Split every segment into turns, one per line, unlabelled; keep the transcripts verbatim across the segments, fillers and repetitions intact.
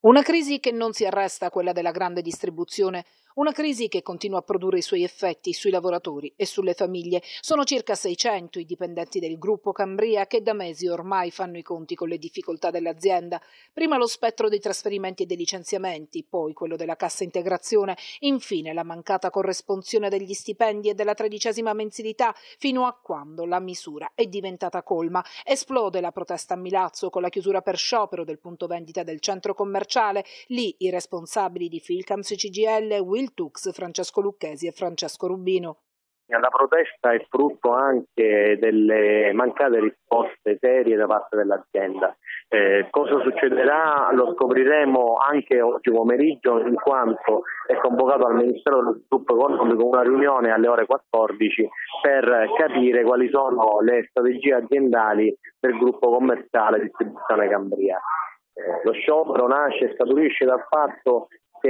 Una crisi che non si arresta, quella della grande distribuzione, una crisi che continua a produrre i suoi effetti sui lavoratori e sulle famiglie. Sono circa seicento i dipendenti del gruppo Cambria che da mesi ormai fanno i conti con le difficoltà dell'azienda. Prima lo spettro dei trasferimenti e dei licenziamenti, poi quello della cassa integrazione, infine la mancata corresponsione degli stipendi e della tredicesima mensilità, fino a quando la misura è diventata colma. Esplode la protesta a Milazzo con la chiusura per sciopero del punto vendita del centro commerciale. Lì i responsabili di Filcams C G I L, Will Tux, Francesco Lucchesi e Francesco Rubino.
La protesta è frutto anche delle mancate risposte serie da parte dell'azienda. Eh, cosa succederà lo scopriremo anche oggi pomeriggio, in quanto è convocato al Ministero dello Sviluppo Economico una riunione alle ore quattordici per capire quali sono le strategie aziendali del gruppo commerciale Distribuzione Cambria. Eh, lo sciopero nasce e scaturisce dal fatto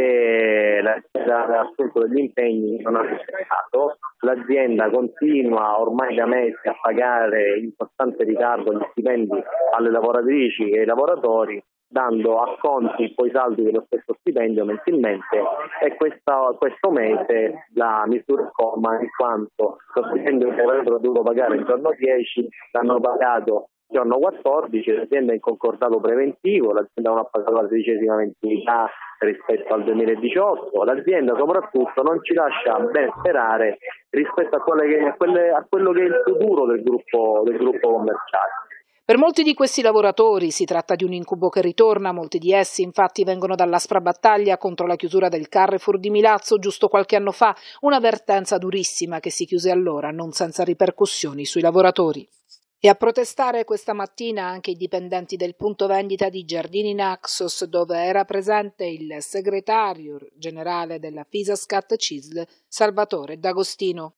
che l'azienda ha assunto degli impegni non ha rispettato, l'azienda continua ormai da mesi a pagare in costante ritardo gli stipendi alle lavoratrici e ai lavoratori, dando a conti poi saldi dello stesso stipendio mensilmente, e questa, questo mese la misura è colma, in quanto lo stipendio che avrebbero dovuto pagare il giorno dieci l'hanno pagato il giorno quattordici. L'azienda è in concordato preventivo, l'azienda non ha pagato la tredicesima mensilità rispetto al duemiladiciotto, l'azienda soprattutto non ci lascia ben sperare rispetto a, che, a, quelle, a quello che è il futuro del gruppo, del gruppo commerciale.
Per molti di questi lavoratori si tratta di un incubo che ritorna. Molti di essi infatti vengono dall'aspra battaglia contro la chiusura del Carrefour di Milazzo giusto qualche anno fa, un'avvertenza durissima che si chiuse allora, non senza ripercussioni sui lavoratori. E a protestare questa mattina anche i dipendenti del punto vendita di Giardini Naxos, dove era presente il segretario generale della Fisascat C I S L, Salvatore D'Agostino.